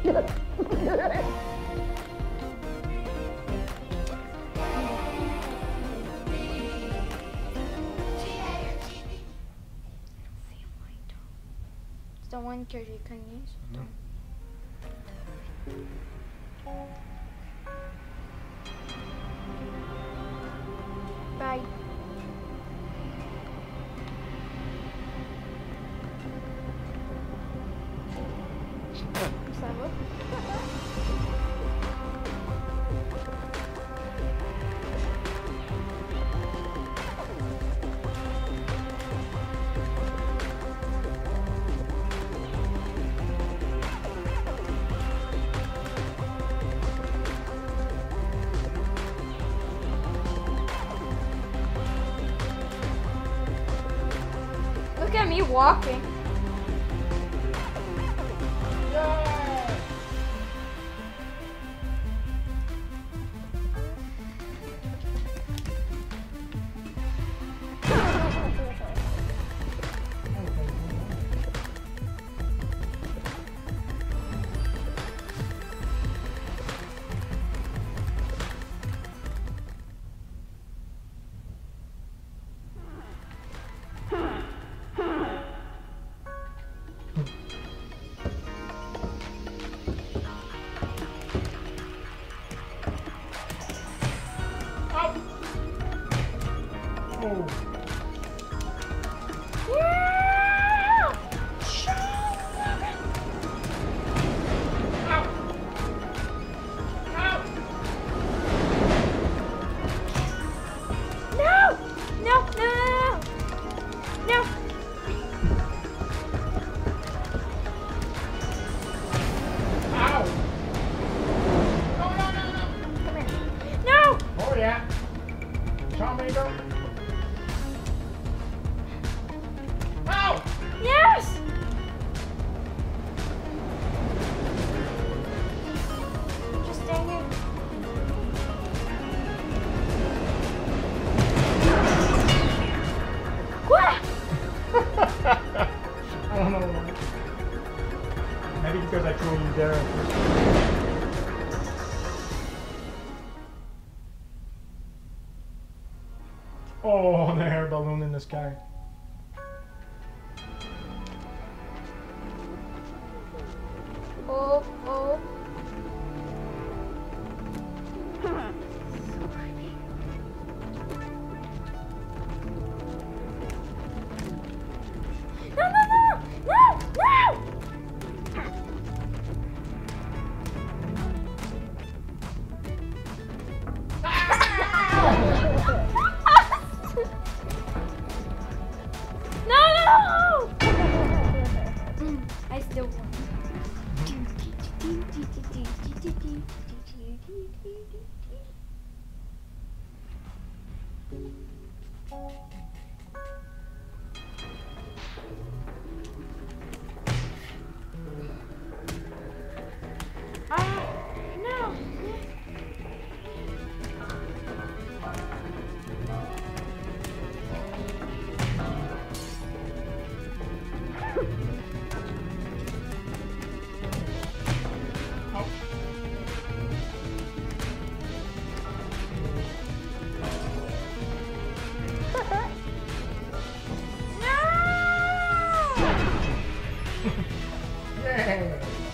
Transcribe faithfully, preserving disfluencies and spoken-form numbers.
It's the one card you can use. Mm-hmm. Bye. Salvo. Look at me walking. Oh. Yeah! No! No, no, no, no! No! Ow! No, no, no, no! Come here. No! Oh, yeah. Tomato. Ow! Yes! Just stay here. What? I don't know why. Maybe because I threw you there at first. Oh, the air balloon in the sky. Oh, oh. No, no, no! No! No! No, no! I still won. Ah, no. Yay!